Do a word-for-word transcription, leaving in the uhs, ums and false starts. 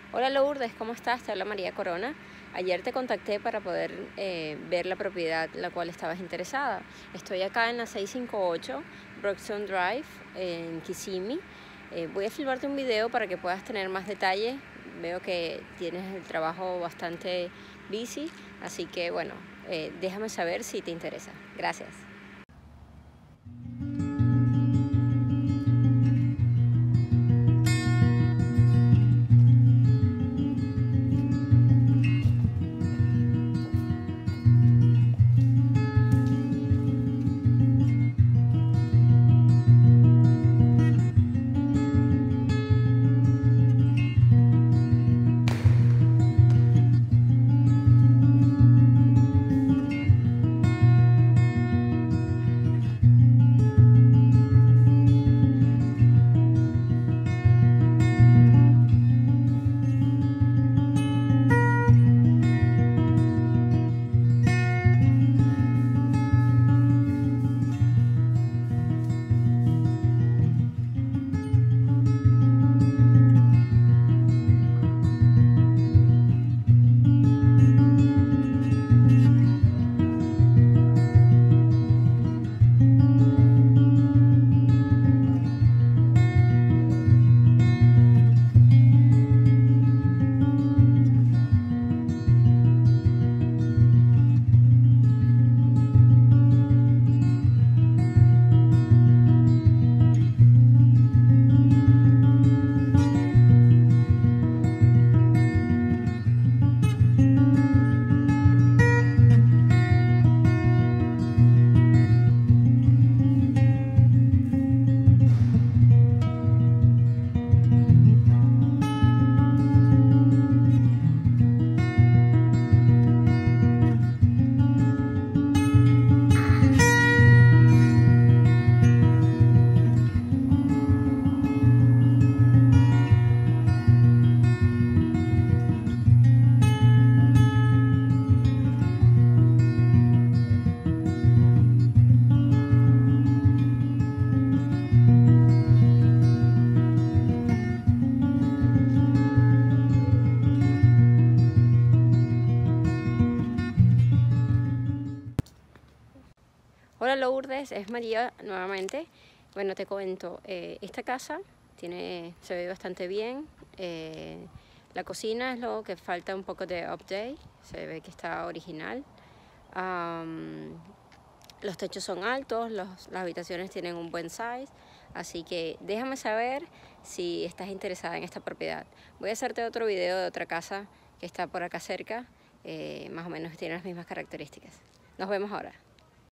Hola Lourdes, ¿cómo estás? Te habla María Corona. Ayer te contacté para poder eh, ver la propiedad en la cual estabas interesada. Estoy acá en la seiscientos cincuenta y ocho Broxton Drive, en Kissimmee. Eh, voy a filmarte un video para que puedas tener más detalle. Veo que tienes el trabajo bastante busy, así que bueno, eh, déjame saber si te interesa. Gracias. Hola Lourdes, es María nuevamente. Bueno, te cuento, eh, esta casa tiene, se ve bastante bien. Eh, la cocina es lo que falta un poco de update, se ve que está original. Um, los techos son altos, los, las habitaciones tienen un buen size, así que déjame saber si estás interesada en esta propiedad. Voy a hacerte otro video de otra casa que está por acá cerca, eh, más o menos tiene las mismas características. Nos vemos ahora.